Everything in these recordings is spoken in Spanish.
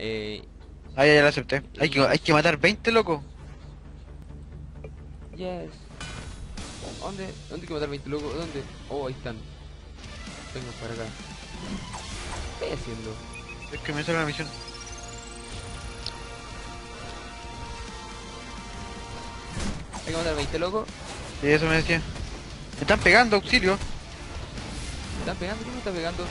Ah, ya la acepté. Hay que matar 20, loco. Yes. ¿Dónde? ¿Dónde hay que matar 20 locos? ¿Dónde? Oh, ahí están. Vengan para acá. ¿Qué estoy haciendo? Es que me sale la misión. Hay que matar 20 locos. Sí, eso me decía. Me están pegando, auxilio. ¿Me están pegando? ¿Quién me está pegando?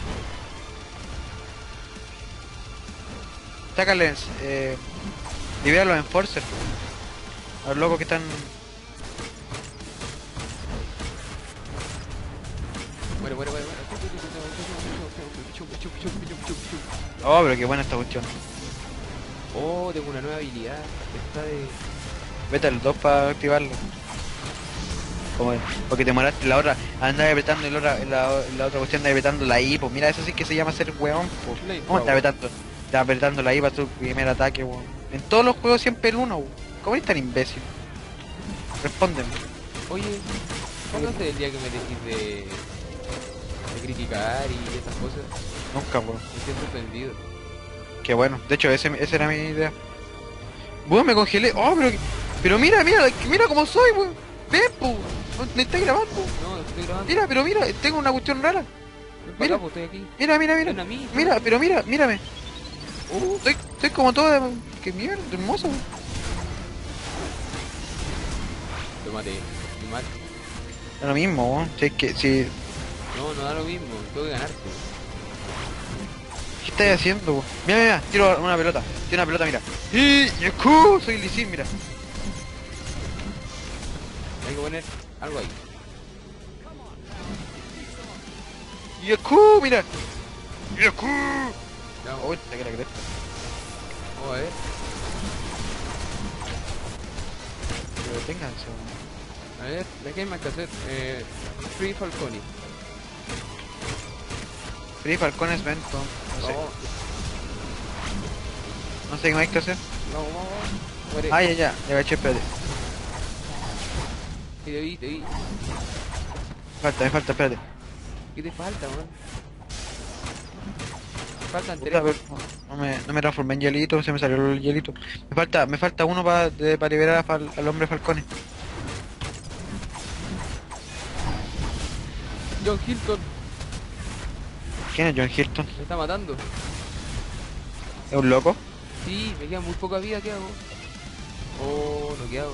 Sácale, libera a los enforcers. A los locos que están. Muere, muere, muere, muere. Oh, pero qué buena esta cuestión. Oh, tengo una nueva habilidad. Esta de... Vete al 2 para activarlo. Como, porque te moraste la otra. Andaba apretando la otra cuestión de apretando la I, pues mira, eso sí que se llama ser weón, pues. Flame ¿Cómo Power. está apretando la I para tu primer ataque, weón? En todos los juegos siempre el uno, weón. ¿Cómo eres tan imbécil? Respóndeme. Oye, ¿cuándo es el día que me decís de criticar y esas cosas? Nunca, weón. Me siento ofendido. Qué bueno. De hecho, esa era mi idea. Weón, me congelé. Oh, pero mira cómo soy, weón. Ven, pues. Me está grabando. No, no estoy grabando. Mira, pero mira, tengo una cuestión rara. Ven para Mira, acá, pues estoy aquí. mira. Ven a mí. Mira, pero mírame. Estoy como todo de... Qué mierda, hermoso, weón. Lo maté. Lo maté. Es lo mismo, weón. Si es que, si... No, no da lo mismo. Tengo que ganarte. ¿Qué estás haciendo, weón? Mira, tiro una pelota. Tiro una pelota, mira. ¡Y Yaku! Soy Lee Sin, mira. Hay que poner algo ahí. ¡Yaku! Mira. ¡Yaku! Vamos, Uy, te que la cresta. vamos a ver. Pero deténganse, weón. A ver, ¿de qué hay más que hacer? Free Falconi. Free Falcones Vento. No sé. Vamos, No sé qué más hay que hacer. vamos. Muere. Ah, ya, agaché, espérate. Sí, te vi. Me falta, espérate. ¿Qué te falta, man? Faltan Puta, 3. pero no me transformé en hielito, se me salió el hielito. Me falta uno para liberar al hombre Falcone. John Hilton ¿Quién es John Hilton? me está matando. ¿Es un loco? Sí, me queda muy poca vida, ¿qué hago? Oh, no, ¿qué hago?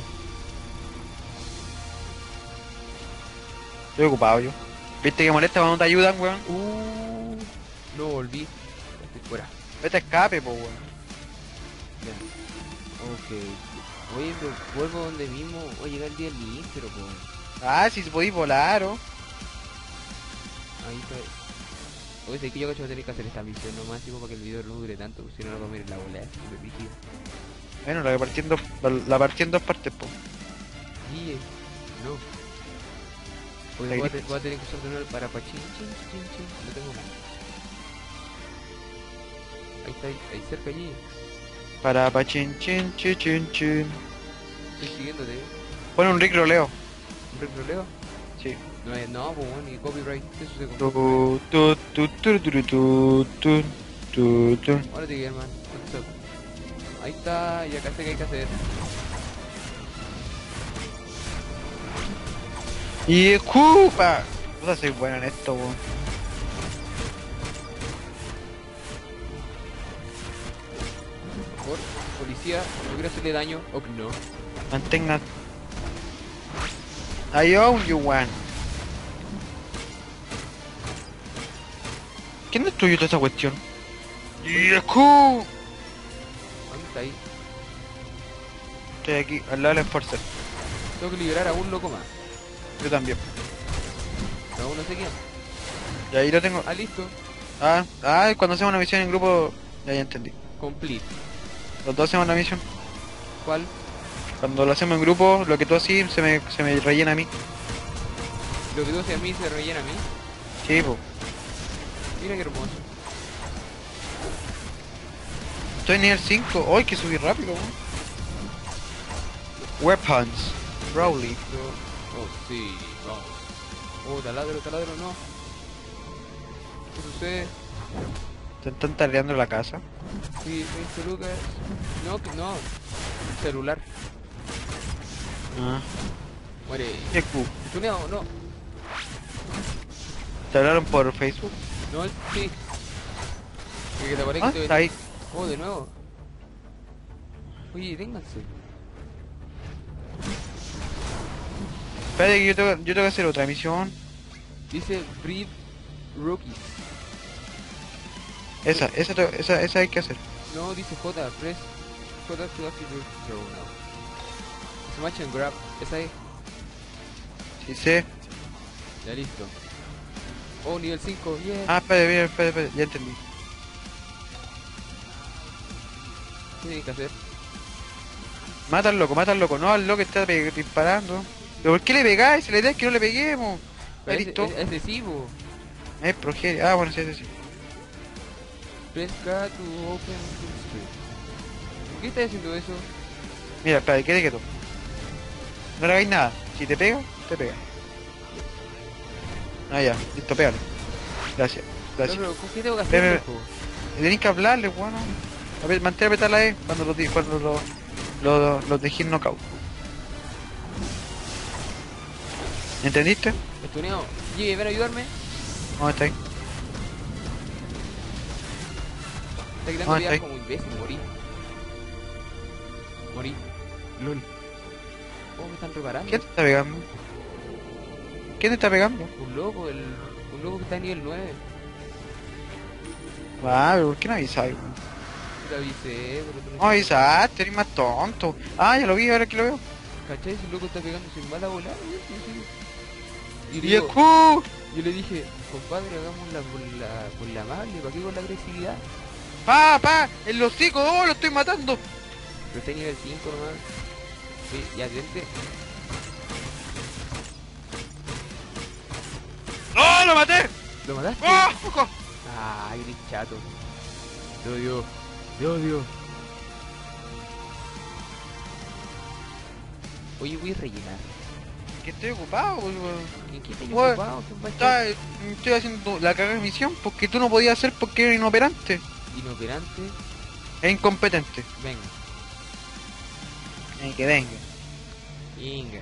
Estoy ocupado yo. ¿Viste que molesta cuando te ayudan, weón? No volví. Estoy fuera. Vete a escape, po, weón. Ya. Ok. Oye, pero vuelvo donde mismo. Voy a llegar el día del niño, pero pues. Ah, si podéis volar, ¿o? Ahí está. Oye, sé que yo cacho voy a tener que hacer esta misión nomás, tipo, para que el video no dure tanto, porque si no, no va a mirar la bola, súper rígido. Bueno, la partí en dos partes, po. Y no. La Oye, gripe. voy a tener que usar de nuevo el parapachín. Chin. Lo tengo mal. Ahí está, ahí cerca allí. Para pa chin. Estoy siguiéndote. Pon un Rick Roleo. ¿Un retroleo? Sí. No, pues bueno, ni copyright. ¿Qué sucede con Tu, copyright? tu. Ahora te hermano. Ahí está, y acá sé que hay que hacer. Y escupa. Puta, soy bueno en esto, weón. Por favor, policía, no quiero hacerle daño. O no. Mantengan. I own you one. ¿Quién destruyó toda esa cuestión? ¡Yaku! ¿Dónde está ahí? Estoy aquí, al lado del Enforcer. Tengo que liberar a un loco más. Yo también. Pero aún no sé quién. Y ahí lo tengo. Ah, listo. Cuando hacemos una misión en grupo, ya entendí. Complete. Los dos hacemos la misión. ¿Cuál? Cuando lo hacemos en grupo, lo que tú así se me rellena a mí. Lo que tú haces a mí se rellena a mí. Sí, po. Mira qué hermoso. Estoy en nivel 5. ¡Ay, que subí rápido! Weapons. Rowley. Listo. Oh, sí. Vamos. Oh, taladro, no. ¿Qué sucede? Te están tareando la casa. Sí, 20 lucas. No, no. Celular. Ah, Muere. qué cu. Tuneado, no. ¿Te hablaron por Facebook? No, sí. Que te Ah, conecte. está ahí. Oh, de nuevo. Oye, vénganse. Espérate que yo tengo que hacer otra misión. Dice Breed Rookies. Esa hay que hacer. No, dice J, press J to activate throw now. Smash and grab, esa es. Sí sé. Ya listo. Oh, nivel 5, yeah. Ah, espérate, ya entendí. ¿Qué tienes que hacer? Mata al loco, no al loco que está disparando. ¿Pero por qué le pegáis? La idea es que no le peguemos. Ahí listo. Es excesivo. Es progeria. Ah, bueno, sí. Press K to open full screen. ¿Por qué estás haciendo eso? Mira, espérate, quede quieto. No le hagáis nada. Si te pega, te pega. Ah, ya, listo, pégale. Gracias. No, Gracias. pero ¿con qué tengo que hacer, Ve. loco? Tenés que hablarle, bueno. A ver, mantén apretar la E cuando los dejé en knockout. ¿Entendiste? Estuneado. Llegue, ven a ayudarme. ¿Dónde está ahí? Está quitando Ah, vida está como imbécil, morí. Morí. LOL. Oh, me están reparando. ¿Quién te está pegando? ¿Quién te está pegando? Un loco, un loco que está en nivel 9. Ah, pero ¿por qué no avisáis, weón? Te avisé, pero tú No avisaste, eres más tonto. Ah, ya lo vi, ahora que lo veo. ¿Cachai? Si el loco está pegando sin bala volar, y Y el digo, Q. yo le dije, compadre, hagámosla por la amable, ¿para qué con la agresividad? Pa, el hocico, oh, lo estoy matando. Pero está en nivel 5 nomás. Sí, ya vente. ¡No, lo maté! ¿Lo mataste? ¡Oh, ojo! Ay, eres chato. Te odio. Te odio. Oye, voy a rellenar. Que estoy ocupado, weón. ¿Quién quita Bueno, ocupado? ¿Quién va a estar Estoy haciendo la cagada de misión porque tú no podías hacer porque eres inoperante. inoperante? Es incompetente. Venga. Que venga. Venga.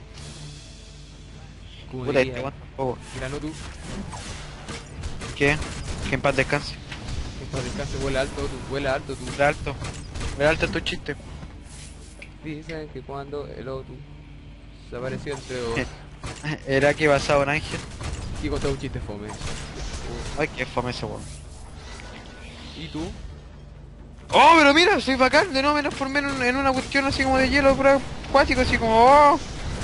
Como Puta, este diría, aguanta un poco. grano tú. ¿Qué? Que en paz descanse. Que para descanse, vuela alto tú. Vuela alto. Vuela alto tu chiste. Dicen que cuando el Otu se apareció entre dos. Era que basado en Ángel. Y contaba un chiste fome. Ay, qué fome ese weón. ¿Y tú? Oh, pero mira, soy bacán, de no menos por menos en una cuestión así como de hielo pura acuático, así como oh.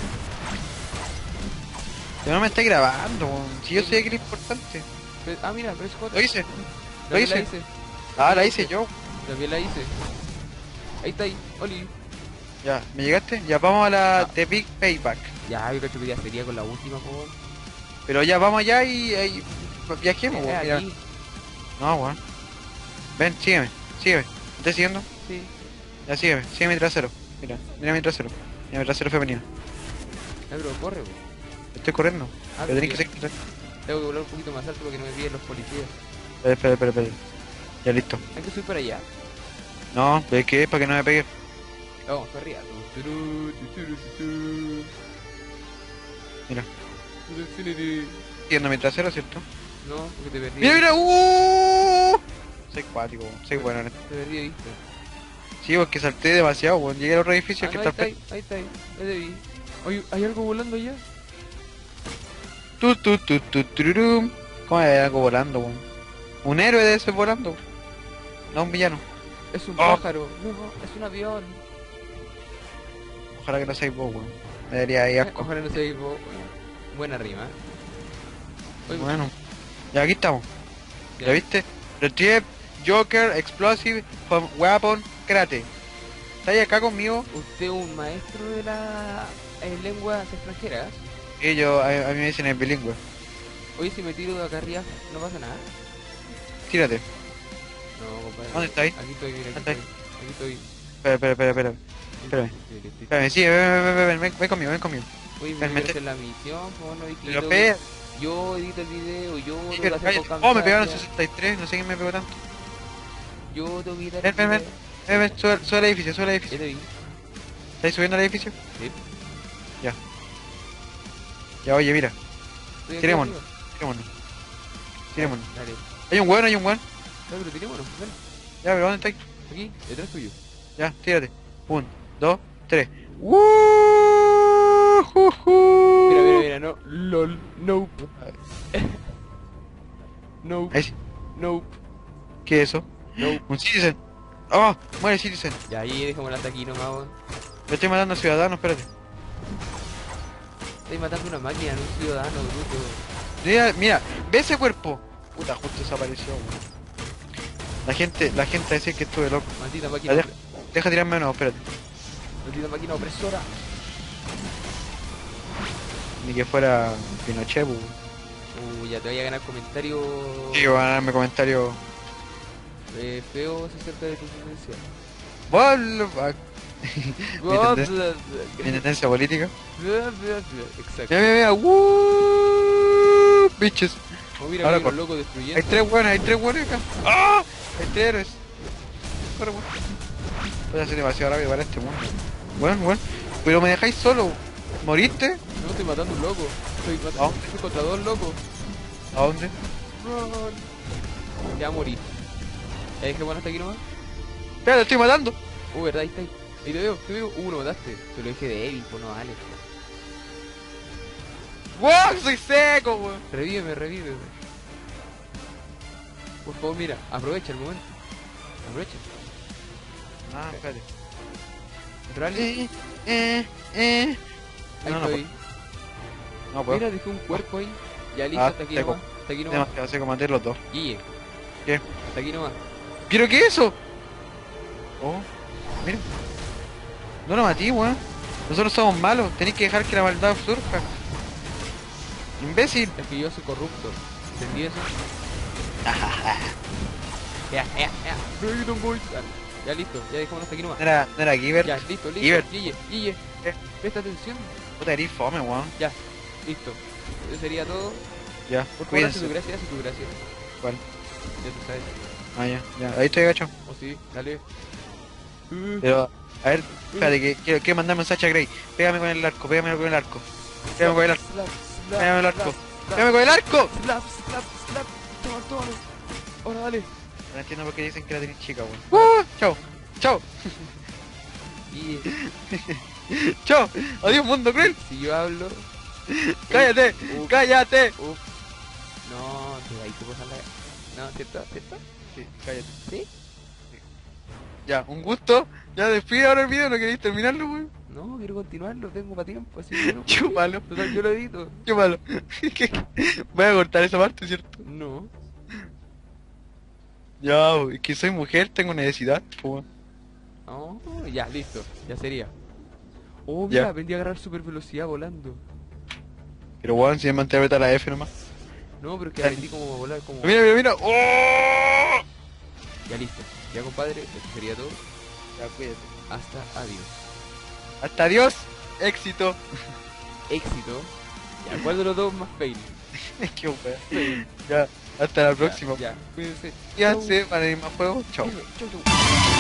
Que no me estáis grabando, weón. Si yo sé que era importante. Ah, mira, Press J. Lo hice. También hice. la hice. Ah, la hice yo. También la hice. Ahí está ahí. Oli. Ya, ¿me llegaste? Ya vamos a la Ah. The Big Payback. Ya, yo cacho que ya sería con la última, por favor. Pero ya vamos allá y viajemos, weón. Mira. Aquí. No, weón. Ven, sígueme. ¿Me estás siguiendo? Sí. Ya sigue mi trasero. Mira mi trasero. Mira mi trasero femenino. Pero corre, po. Estoy corriendo. Ah, Pero tenés que sí. seguir. Tengo que volar un poquito más alto para que no me pillen los policías. Espera. Ya listo. Hay que subir para allá. No, ¿ves qué? Para que no me pegue. Vamos, para arriba. Mira. No, Siguiendo mi trasero, ¿cierto? porque te perdí. Mira. Soy cuático, weón. Soy bueno en esto. Te perdí, ¿viste? Sí, porque salté demasiado, weón. Llegué al otro edificio Ah, que no, está ahí está ahí. Ahí te vi. Oye, ¿hay algo volando allá? Tururum. ¿Cómo hay algo volando, weón? Un héroe debe ser volando. No un villano. Es un Oh. pájaro. No, es un avión. Ojalá que no seáis vos, weón. Me daría ahí asco. Ojalá no sea vos. Buena rima. Oye, Bueno. Ya aquí estamos. ya. ¿Ya viste? Retrieve, Joker, Explosive, Weapon, Karate. ¿Estáis acá conmigo? ¿Usted es un maestro de las lenguas extranjeras? Ellos, a mí me dicen es bilingüe. Oye, si me tiro de acá arriba, ¿no pasa nada? Tírate. No, compadre. ¿Dónde estáis? Aquí estoy, mira, aquí ¿Dónde estoy. Aquí estoy. Espera. Espérame. Espérame, sí, ven conmigo. Oye, me Ven, voy a mete- hacer la misión, pues no Pero edito. espera. Yo edito el video, yo Sí, lo pero hacer con cállate. Oh, me pegaron Camtasia. 63, no sé quién me pegó tanto. Yo tengo que quitar Ven, ven, ven. Ven, sube al edificio, sube al Ya edificio. te vi. ¿Estáis subiendo al edificio? Sí. Ya. Ya, oye, mira. Estoy aquí Tirémonos. arriba. Tirémonos. Tirémonos. Dale. Hay un weón, hay un weón. No, pero tirémonos, ven. Ya, pero ¿dónde estáis? Aquí, detrás tuyo. Ya, tírate. 1, 2, 3. Mira, mira, mira, no. LOL. Nope. Nope. Ahí sí. Nope. ¿Qué es eso? Nope. Un Citizen. ¡Oh! Muere Citizen. Ya, ahí dejémosla hasta aquí nomás, weón. Yo estoy matando a ciudadanos, espérate. Estoy matando una máquina, no un ciudadano, bruto. Mira, mira, ve ese cuerpo. Puta, justo desapareció, weón. La gente dice que estuve loco. Maldita Ya, máquina. deja tirarme de nuevo, espérate. Maldita máquina opresora. Ni que fuera Pinochet, weón. Ya te voy a ganar comentarios Sí, van a darme comentarios. feos acerca de tu tendencia. tendencia- Mi tendencia política. Exacto. Mira, mira, mira. ¡Woo! Bitches. Oh, mira, Ahora mira, corre. los locos destruyendo. Hay tres buenos acá. ¡Ah! Hay tres héroes. Corre, weón. Voy a ser demasiado rápido para este mundo. Bueno. Pero me dejáis solo. ¿Moriste? No, estoy matando un loco. ¿A Estoy contra dos locos. ¿A dónde? Te va a morir. ¿Ya dejé bueno hasta aquí nomás? Espera, lo estoy matando. ¿Verdad? Ahí está ahí. Ahí te veo. Lo mataste. Te lo dije de Evil, pues no vale. ¡Wow! Soy seco, weón. Revíveme. Por favor, mira, aprovecha el momento. Aprovecha. Ah, espérate. Rally. Ahí Ahí no, no estoy. No puedo. Mira, dejé un cuerpo ahí. Ya listo, Ah, hasta aquí seco. nomás. Hasta aquí nomás. Demasiado seco, maté los dos. Guille, ¿Qué? hasta aquí nomás. ¿Pero qué es eso? Oh, mira. No lo maté, weón. Nosotros somos malos. Tenéis que dejar que la maldad surja. Imbécil. Es que yo soy corrupto. ¿Entendí eso? Ya. Freedom boys. Ya listo, ya dejémonos hasta aquí nomás. No era Giver. Ya, listo. Giver. Guille, ¿Qué? presta atención. Puta, eres fome, weón. Ya, listo. Eso sería todo. Ya, Por favor, hace cuídense. tu gracia, hace tu gracia. ¿Cuál? Ya tú sabes. Ah, ya. Ahí estoy agachado. O sí, dale. Pero, a ver, espérate, que quiero mandar mensaje a Grey. Pégame con el arco, pégame con el arco. Pégame con el arco, pégame con el arco. Pégame con el arco. Slap. Tómalo. Ahora dale. No entiendo por qué dicen que la tenés chica, weón. Chao. Guille, Chao. Adiós, mundo cruel. si yo hablo. Cállate. Cállate. Uf. No, te ahí te puedo dejar la. No, ¿cierto? Sí, cállate. ¿Sí? Ya, un gusto. Ya despide ahora el video, ¿no queréis terminarlo, weón? No, quiero continuarlo, tengo para tiempo, así que no. Chúpalo. Total, yo lo edito. Chúpalo. Voy a cortar esa parte, ¿cierto? No. Ya, es que soy mujer, tengo necesidad, weón. Oh, ya, listo. Ya sería. Oh, mira, Ya. aprendí a agarrar super velocidad volando. Pero weón, si me mantengo a apretar la F nomás. No, pero es que Ya. aprendí como a volar como. Mira. ¡Oh! Ya listo. Ya compadre, esto sería todo. Ya, cuídate. Hasta adiós. Hasta adiós. Éxito. Éxito. Ya, ¿cuál de los dos más fail? Qué weón. Ya, hasta la próxima. Ya, cuídense. Cuídense para ir más juegos. Chao. Chau.